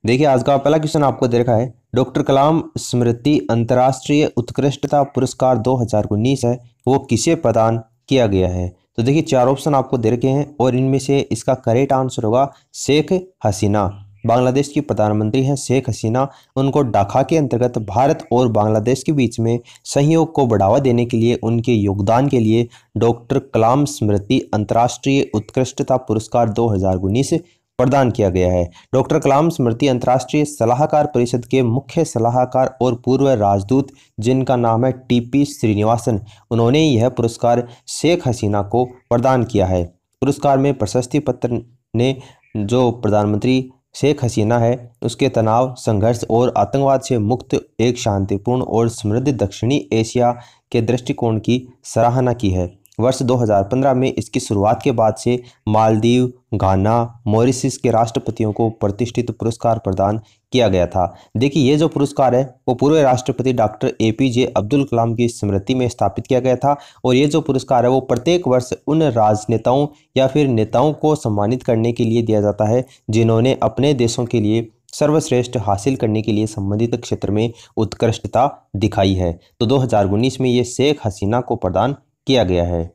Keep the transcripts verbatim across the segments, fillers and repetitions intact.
देखिए आज का पहला क्वेश्चन आपको दे रखा है, डॉक्टर कलाम स्मृति अंतर्राष्ट्रीय उत्कृष्टता पुरस्कार दो हज़ार उन्नीस है वो किसे प्रदान किया गया है। तो देखिए चार ऑप्शन आपको दे रखे हैं और इनमें से इसका करेक्ट आंसर होगा शेख हसीना। बांग्लादेश की प्रधानमंत्री हैं शेख हसीना। उनको ढाका के अंतर्गत भारत और बांग्लादेश के बीच में सहयोग को बढ़ावा देने के लिए उनके योगदान के लिए डॉक्टर कलाम स्मृति अंतर्राष्ट्रीय उत्कृष्टता पुरस्कार दो हज़ार उन्नीस प्रदान किया गया है। डॉक्टर कलाम स्मृति अंतर्राष्ट्रीय सलाहकार परिषद के मुख्य सलाहकार और पूर्व राजदूत जिनका नाम है टीपी श्रीनिवासन, उन्होंने यह पुरस्कार शेख हसीना को प्रदान किया है। पुरस्कार में प्रशस्ति पत्र ने जो प्रधानमंत्री शेख हसीना है उसके तनाव, संघर्ष और आतंकवाद से मुक्त एक शांतिपूर्ण और समृद्ध दक्षिणी एशिया के दृष्टिकोण की सराहना की है। वर्ष दो हज़ार पंद्रह में इसकी शुरुआत के बाद से मालदीव, घाना, मॉरिशस के राष्ट्रपतियों को प्रतिष्ठित पुरस्कार प्रदान किया गया था। देखिए ये जो पुरस्कार है वो पूर्व राष्ट्रपति डॉक्टर एपीजे अब्दुल कलाम की स्मृति में स्थापित किया गया था और ये जो पुरस्कार है वो प्रत्येक वर्ष उन राजनेताओं या फिर नेताओं को सम्मानित करने के लिए दिया जाता है जिन्होंने अपने देशों के लिए सर्वश्रेष्ठ हासिल करने के लिए संबंधित क्षेत्र में उत्कृष्टता दिखाई है। तो दो हज़ार उन्नीस में ये शेख हसीना को प्रदान किया गया है।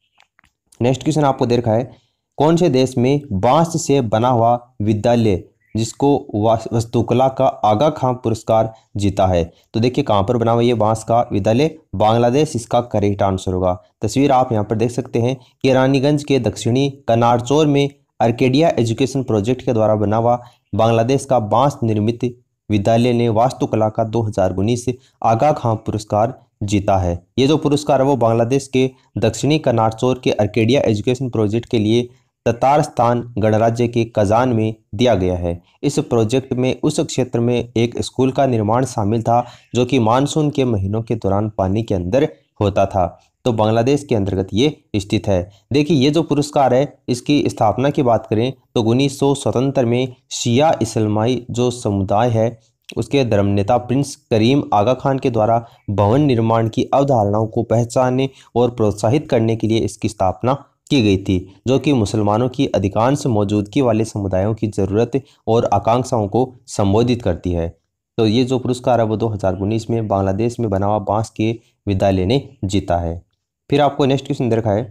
नेक्स्ट क्वेश्चन आपको दे रखा है, कौन से देश में बांस से बना हुआ विद्यालय जिसको वास्तुकला का आगा खां पुरस्कार जीता है। तो देखिए कहाँ पर बना हुआ ये बांस का विद्यालय, बांग्लादेश इसका करेक्ट आंसर होगा। तस्वीर आप यहाँ पर देख सकते हैं कि रानीगंज के दक्षिणी कनारचौर में आर्केडिया एजुकेशन प्रोजेक्ट के द्वारा बना हुआ बांग्लादेश का बांस निर्मित विद्यालय ने वास्तुकला का दो हज़ार उन्नीस आगा खां पुरस्कार जीता है। ये जो पुरस्कार है वो बांग्लादेश के दक्षिणी कनारचौर के आर्केडिया एजुकेशन प्रोजेक्ट के लिए ततारस्तान गणराज्य के कजान में दिया गया है। इस प्रोजेक्ट में उस क्षेत्र में एक स्कूल का निर्माण शामिल था जो कि मानसून के महीनों के दौरान पानी के अंदर होता था। तो बांग्लादेश के अंतर्गत ये स्थित है। देखिए ये जो पुरस्कार है इसकी स्थापना की बात करें तो उन्नीस सौ सतहत्तर में शिया इस्लामी जो समुदाय है उसके धर्मनेता प्रिंस करीम आगा खान के द्वारा भवन निर्माण की अवधारणाओं को पहचानने और प्रोत्साहित करने के लिए इसकी स्थापना की गई थी, जो कि मुसलमानों की अधिकांश मौजूदगी वाले समुदायों की ज़रूरत और आकांक्षाओं को संबोधित करती है। तो ये जो पुरस्कार है वो दो हज़ार उन्नीस में बांग्लादेश में बना हुआ बांस के विद्यालय ने जीता है। फिर आपको नेक्स्ट क्वेश्चन दे रखा है,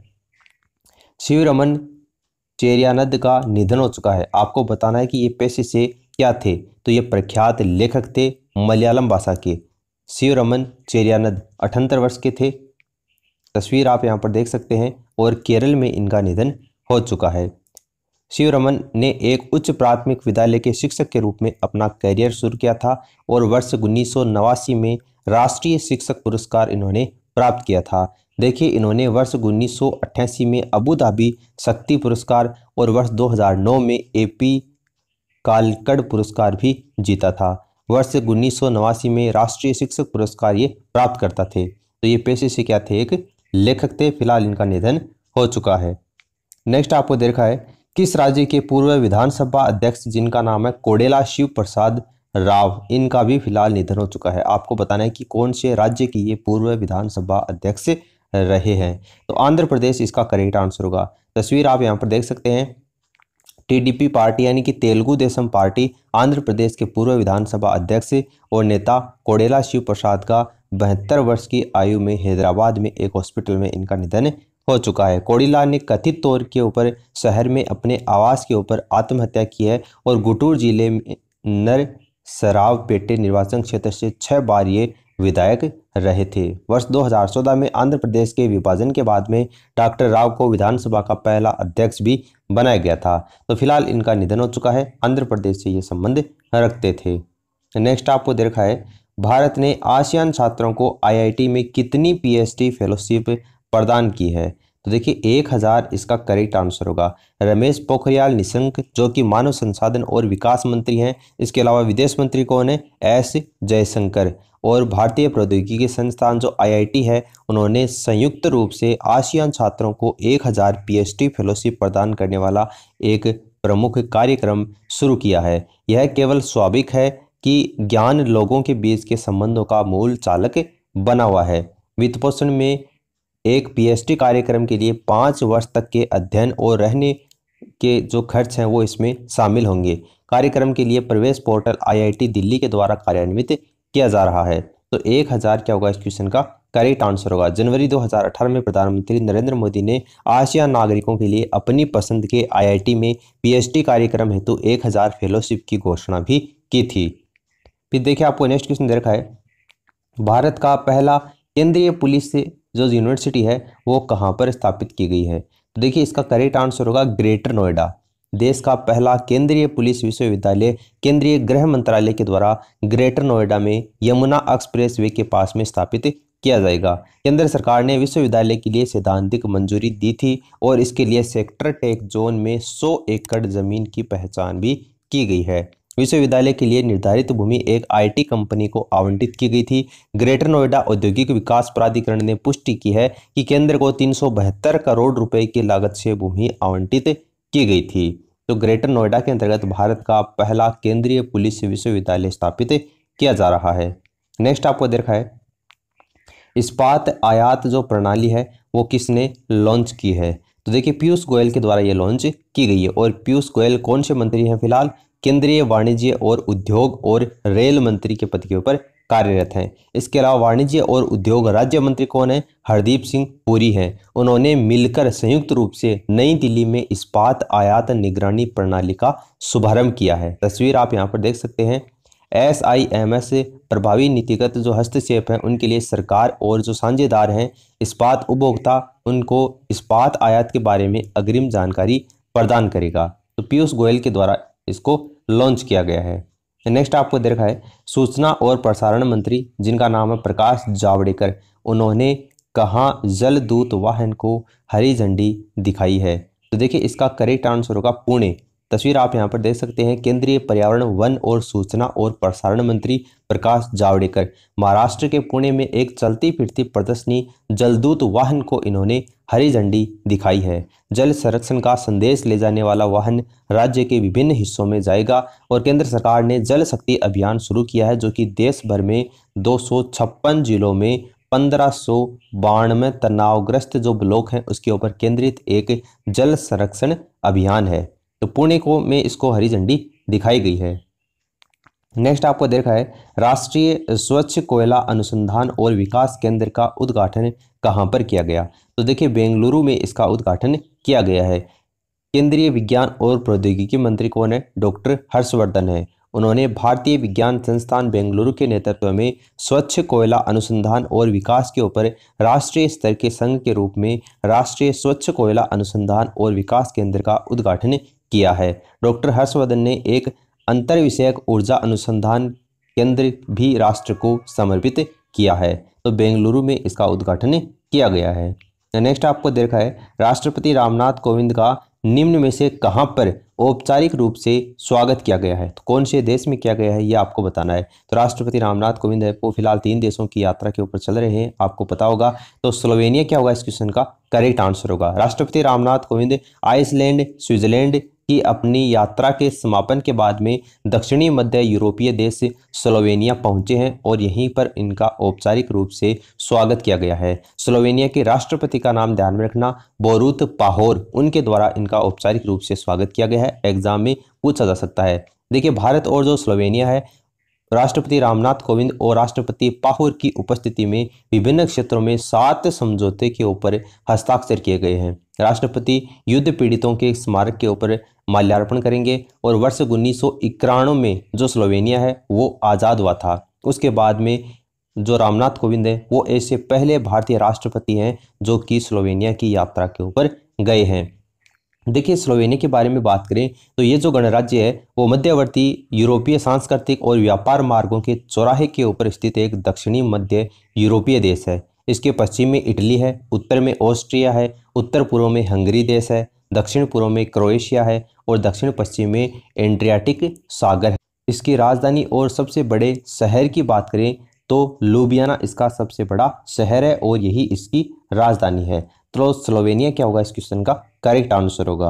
शिवरमन चेरियानंद का निधन हो चुका है। आपको बताना है कि ये पेशे से क्या थे। तो ये प्रख्यात लेखक थे मलयालम भाषा के। शिवरमन चेरियानंद अठहत्तर वर्ष के थे। तस्वीर आप यहाँ पर देख सकते हैं और केरल में इनका निधन हो चुका है। शिवरमन ने एक उच्च प्राथमिक विद्यालय के शिक्षक के रूप में अपना करियर शुरू किया था और वर्ष उन्नीस सौ नवासी में राष्ट्रीय शिक्षक पुरस्कार इन्होंने प्राप्त किया था। देखिए इन्होंने वर्ष उन्नीस सौ अट्ठासी में अबू धाबी शक्ति पुरस्कार और वर्ष दो हज़ार नौ में एपी कालकड़ पुरस्कार भी जीता था। वर्ष उन्नीस सौ नवासी में राष्ट्रीय शिक्षक पुरस्कार ये प्राप्त करता थे। तो ये पेशे से क्या थे, एक लेखक थे। फिलहाल इनका निधन हो चुका है। नेक्स्ट आपको दे रखा है, किस राज्य के पूर्व विधानसभा अध्यक्ष जिनका नाम है कोडेला शिव प्रसाद राव, इनका भी फिलहाल निधन हो चुका है। आपको बताना है कि कौन से राज्य की ये पूर्व विधानसभा अध्यक्ष रहे हैं। तो आंध्र प्रदेश इसका करेक्ट आंसर होगा। तस्वीर आप यहाँ पर देख सकते हैं, टीडीपी पार्टी यानी कि तेलुगु देशम पार्टी आंध्र प्रदेश के पूर्व विधानसभा अध्यक्ष और नेता कोडेला शिव प्रसाद का बहत्तर वर्ष की आयु में हैदराबाद में एक हॉस्पिटल में इनका निधन हो चुका है। कोडिला ने कथित तौर के ऊपर शहर में अपने आवास के ऊपर आत्महत्या की है और गुंटूर जिले में नरसरावपेटे निर्वाचन क्षेत्र से छह बार ये विधायक रहे थे। वर्ष दो हज़ार चौदह में आंध्र प्रदेश के विभाजन के बाद में डॉक्टर राव को विधानसभा का पहला अध्यक्ष भी बनाया गया था। तो फिलहाल इनका निधन हो चुका है। आंध्र प्रदेश से ये संबंध रखते थे। नेक्स्ट आपको दे रखा है, भारत ने आसियान छात्रों को आईआईटी में कितनी पीएचडी फेलोशिप प्रदान की है। तो देखिए एक हज़ार इसका करेक्ट आंसर होगा। रमेश पोखरियाल निशंक जो कि मानव संसाधन और विकास मंत्री हैं। इसके अलावा विदेश मंत्री कौन है, एस जयशंकर। और भारतीय प्रौद्योगिकी संस्थान जो आईआईटी है उन्होंने संयुक्त रूप से आसियान छात्रों को एक हज़ार पीएचडी फेलोशिप प्रदान करने वाला एक प्रमुख कार्यक्रम शुरू किया है। यह केवल स्वाभाविक है कि ज्ञान लोगों के बीच के संबंधों का मूल चालक बना हुआ है। वित्त पोषण में एक पीएचडी कार्यक्रम के लिए पाँच वर्ष तक के अध्ययन और रहने के जो खर्च हैं वो इसमें शामिल होंगे। कार्यक्रम के लिए प्रवेश पोर्टल आईआईटी दिल्ली के द्वारा कार्यान्वित किया जा रहा है। तो एक हज़ार क्या होगा इस क्वेश्चन का करेक्ट आंसर होगा। जनवरी दो हज़ार अठारह में प्रधानमंत्री नरेंद्र मोदी ने आसियान नागरिकों के लिए अपनी पसंद के आईआईटी में पीएचडी कार्यक्रम हेतु एक हज़ार फेलोशिप की घोषणा भी की थी। फिर देखिए आपको नेक्स्ट क्वेश्चन दे रखा है, भारत का पहला केंद्रीय पुलिस जो यूनिवर्सिटी है वो कहाँ पर स्थापित की गई है। तो देखिए इसका करेक्ट आंसर होगा ग्रेटर नोएडा। देश का पहला केंद्रीय पुलिस विश्वविद्यालय केंद्रीय गृह मंत्रालय के द्वारा ग्रेटर नोएडा में यमुना एक्सप्रेस वे के पास में स्थापित किया जाएगा। केंद्र सरकार ने विश्वविद्यालय के लिए सैद्धांतिक मंजूरी दी थी और इसके लिए सेक्टर टेक जोन में सौ एकड़ जमीन की पहचान भी की गई है। विश्वविद्यालय के लिए निर्धारित भूमि एक आईटी कंपनी को आवंटित की गई थी। ग्रेटर नोएडा औद्योगिक विकास प्राधिकरण ने पुष्टि की है कि केंद्र को तीन सौ बहत्तर करोड़ रुपए की लागत से भूमि आवंटित की गई थी। तो ग्रेटर नोएडा के अंतर्गत भारत का पहला केंद्रीय पुलिस विश्वविद्यालय स्थापित किया जा रहा है। नेक्स्ट आपको दे रखा है, इस्पात आयात जो प्रणाली है वो किसने लॉन्च की है। तो देखिए पीयूष गोयल के द्वारा ये लॉन्च की गई है। और पीयूष गोयल कौन से मंत्री हैं फिलहाल, केंद्रीय वाणिज्य और उद्योग और रेल मंत्री के पद के ऊपर कार्यरत हैं। इसके अलावा वाणिज्य और उद्योग राज्य मंत्री कौन है, हरदीप सिंह पुरी हैं। उन्होंने मिलकर संयुक्त रूप से नई दिल्ली में इस्पात आयात निगरानी प्रणाली का शुभारंभ किया है। तस्वीर आप यहाँ पर देख सकते हैं। एस आई एम एस प्रभावी नीतिगत जो हस्तक्षेप है उनके लिए सरकार और जो साझेदार हैं इस्पात उपभोक्ता उनको इस्पात आयात के बारे में अग्रिम जानकारी प्रदान करेगा। तो पीयूष गोयल के द्वारा इसको लॉन्च किया गया है। नेक्स्ट आपको दे रखा है, सूचना और प्रसारण मंत्री जिनका नाम है प्रकाश जावड़ेकर, उन्होंने कहाँ जलदूत वाहन को हरी झंडी दिखाई है। तो देखिए इसका करेक्ट आंसर होगा पुणे। तस्वीर आप यहाँ पर देख सकते हैं। केंद्रीय पर्यावरण वन और सूचना और प्रसारण मंत्री प्रकाश जावड़ेकर महाराष्ट्र के पुणे में एक चलती फिरती प्रदर्शनी जलदूत वाहन को इन्होंने हरी झंडी दिखाई है। जल संरक्षण का संदेश ले जाने वाला वाहन राज्य के विभिन्न हिस्सों में जाएगा और केंद्र सरकार ने जल शक्ति अभियान शुरू किया है जो कि देश भर में दो सौ छप्पन जिलों में पंद्रह सौ बानवे तनावग्रस्त जो ब्लॉक हैं उसके ऊपर केंद्रित एक जल संरक्षण अभियान है। तो पुणे को में इसको हरी झंडी दिखाई गई है। नेक्स्ट आपको देखा है, राष्ट्रीय स्वच्छ कोयला अनुसंधान और विकास केंद्र का उद्घाटन कहां पर किया गया। तो देखिए बेंगलुरु में इसका उद्घाटन किया गया है। केंद्रीय विज्ञान और प्रौद्योगिकी मंत्री कौन है, डॉक्टर हर्षवर्धन है। उन्होंने भारतीय विज्ञान संस्थान बेंगलुरु के नेतृत्व में स्वच्छ कोयला अनुसंधान और विकास के ऊपर राष्ट्रीय स्तर के संघ के रूप में राष्ट्रीय स्वच्छ कोयला अनुसंधान और विकास केंद्र का उद्घाटन किया है। डॉक्टर हर्षवर्धन ने एक अंतर विषयक ऊर्जा अनुसंधान केंद्र भी राष्ट्र को समर्पित किया है। तो बेंगलुरु में इसका उद्घाटन किया गया है। नेक्स्ट आपको देखा है, राष्ट्रपति रामनाथ कोविंद का निम्न में से कहां पर औपचारिक रूप से स्वागत किया गया है। तो कौन से देश में किया गया है ये आपको बताना है। तो राष्ट्रपति रामनाथ कोविंद है वो फिलहाल तीन देशों की यात्रा के ऊपर चल रहे हैं, आपको पता होगा। तो स्लोवेनिया क्या होगा इस क्वेश्चन का करेक्ट आंसर होगा। राष्ट्रपति रामनाथ कोविंद आइसलैंड स्विट्जरलैंड की अपनी यात्रा के समापन के बाद में दक्षिणी मध्य यूरोपीय देश स्लोवेनिया पहुंचे हैं और यहीं पर इनका औपचारिक रूप से स्वागत किया गया है। स्लोवेनिया के राष्ट्रपति का नाम ध्यान में रखना, बोरुत पाहोर, उनके द्वारा इनका औपचारिक रूप से स्वागत किया गया है। एग्जाम में पूछा जा सकता है। देखिए भारत और जो स्लोवेनिया है, राष्ट्रपति रामनाथ कोविंद और राष्ट्रपति पाहोर की उपस्थिति में विभिन्न क्षेत्रों में सात समझौते के ऊपर हस्ताक्षर किए गए हैं। राष्ट्रपति युद्ध पीड़ितों के स्मारक के ऊपर माल्यार्पण करेंगे और वर्ष उन्नीस सौ इक्यानवे में जो स्लोवेनिया है वो आज़ाद हुआ था। उसके बाद में जो रामनाथ कोविंद है वो ऐसे पहले भारतीय राष्ट्रपति हैं जो कि स्लोवेनिया की यात्रा के ऊपर गए हैं। देखिए स्लोवेनिया के बारे में बात करें तो ये जो गणराज्य है वो मध्यवर्ती यूरोपीय सांस्कृतिक और व्यापार मार्गों के चौराहे के ऊपर स्थित एक दक्षिणी मध्य यूरोपीय देश है। इसके पश्चिम में इटली है, उत्तर में ऑस्ट्रिया है, उत्तर पूर्व में हंगरी देश है, दक्षिण पूर्व में क्रोएशिया है और दक्षिण पश्चिम में एड्रियाटिक सागर है। इसकी राजधानी और सबसे बड़े शहर की बात करें तो लुबियाना इसका सबसे बड़ा शहर है और यही इसकी राजधानी है। तो स्लोवेनिया क्या होगा इस क्वेश्चन का करेक्ट आंसर होगा।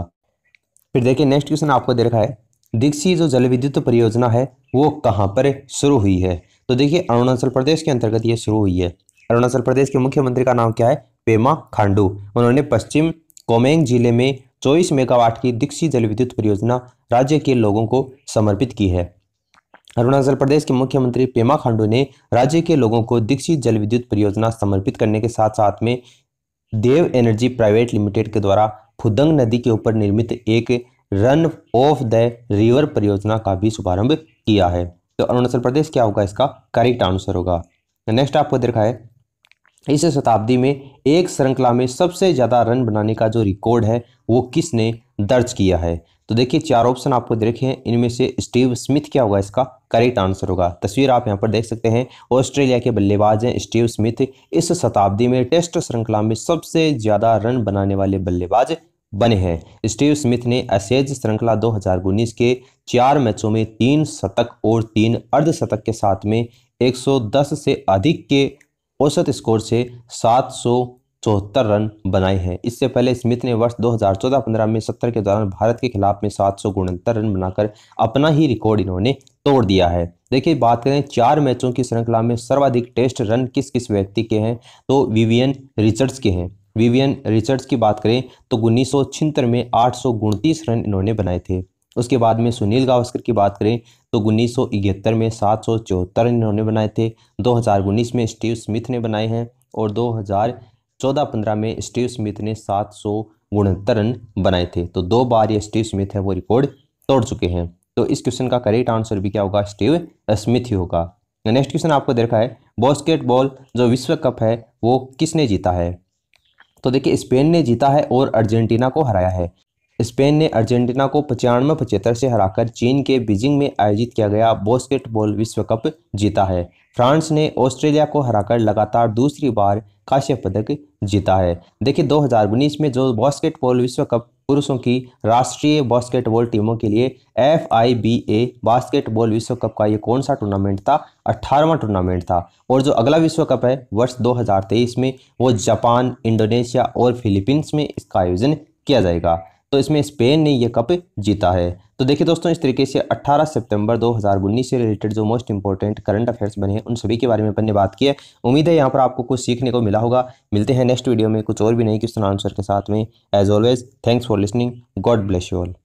फिर देखिए नेक्स्ट क्वेश्चन आपको दे रखा है, दीक्षी जो जल विद्युत परियोजना है वो कहाँ पर शुरू हुई है। तो देखिए अरुणाचल प्रदेश के अंतर्गत ये शुरू हुई है। अरुणाचल प्रदेश के मुख्यमंत्री का नाम क्या है, पेमा खांडू। उन्होंने पश्चिम कोमेंग जिले में चौबीस मेगावाट की दीक्षी जल विद्युत परियोजना राज्य के लोगों को समर्पित की है। अरुणाचल प्रदेश के मुख्यमंत्री पेमा खांडू ने राज्य के लोगों को दीक्षित जल विद्युत परियोजना समर्पित करने के साथ साथ में देव एनर्जी प्राइवेट लिमिटेड के द्वारा फुदंग नदी के ऊपर निर्मित एक रन ऑफ द रिवर परियोजना का भी शुभारंभ किया है। तो अरुणाचल प्रदेश क्या होगा, इसका करेक्ट आंसर होगा। नेक्स्ट आपको देखा है, इस शताब्दी में एक श्रृंखला में सबसे ज्यादा रन बनाने का जो रिकॉर्ड है वो किसने दर्ज किया है। तो देखिए चार ऑप्शन आपको दे रखे हैं, इनमें से स्टीव स्मिथ क्या होगा, इसका करेक्ट आंसर होगा। तस्वीर आप यहां पर देख सकते हैं, ऑस्ट्रेलिया के बल्लेबाज हैं स्टीव स्मिथ। इस शताब्दी में टेस्ट श्रृंखला में सबसे ज्यादा रन बनाने वाले बल्लेबाज बने हैं। स्टीव स्मिथ ने एशेज श्रृंखला दो हज़ार उन्नीस के चार मैचों में तीन शतक और तीन अर्धशतक के साथ में एक सौ दस से अधिक के औसत स्कोर से सात सौ चौहत्तर रन बनाए हैं। इससे पहले स्मिथ ने वर्ष दो हज़ार चौदह पंद्रह में सत्तर के दौरान भारत के खिलाफ में सात सौ उनहत्तर रन बनाकर अपना ही रिकॉर्ड इन्होंने तोड़ दिया है। देखिए बात करें चार मैचों की श्रृंखला में सर्वाधिक टेस्ट रन किस किस व्यक्ति के हैं, तो विवियन रिचर्ड्स के हैं। विवियन रिचर्ड्स की बात करें तो उन्नीस सौ छिहत्तर में आठ सौ उनतीस रन इन्होंने बनाए थे। उसके बाद में सुनील गावस्कर की बात करें तो उन्नीस सौ इकहत्तर में सात सौ चौहत्तर रन इन्होंने बनाए थे। दो हज़ार उन्नीस में स्टीव स्मिथ ने बनाए हैं और दो हज़ार चौदह पंद्रह में स्टीव स्मिथ ने सात सौ उनहत्तर रन बनाए थे। तो दो बार ये स्टीव स्मिथ है वो रिकॉर्ड तोड़ चुके हैं। तो इस क्वेश्चन का करेक्ट आंसर भी क्या होगा, स्टीव स्मिथ ही होगा। नेक्स्ट क्वेश्चन आपको दे रखा है, बास्केटबॉल जो विश्व कप है वो किसने जीता है। तो देखिए स्पेन ने जीता है और अर्जेंटीना को हराया है। स्पेन ने अर्जेंटीना को पचानवे पचहत्तर से हराकर चीन के बीजिंग में आयोजित किया गया बास्केटबॉल विश्व कप जीता है। फ्रांस ने ऑस्ट्रेलिया को हराकर लगातार दूसरी बार कांस्य पदक जीता है। देखिए दो हज़ार उन्नीस में जो बास्केटबॉल विश्व कप पुरुषों की राष्ट्रीय बास्केटबॉल टीमों के लिए F I B A basketball विश्व कप का ये कौन सा टूर्नामेंट था, अठारहवां टूर्नामेंट था। और जो अगला विश्व कप है वर्ष दो हज़ार तेईस में वो जापान, इंडोनेशिया और फिलीपींस में इसका आयोजन किया जाएगा। तो इसमें स्पेन ने यह कप जीता है। तो देखिए दोस्तों इस तरीके से अठारह सितंबर दो हज़ार उन्नीस से रिलेटेड जो मोस्ट इंपॉर्टेंट करंट अफेयर्स बने हैं उन सभी के बारे में अपन ने बात की है। उम्मीद है यहाँ पर आपको कुछ सीखने को मिला होगा। मिलते हैं नेक्स्ट वीडियो में कुछ और भी नई क्वेश्चन आंसर के साथ में। As always thanks for listening, God bless you all.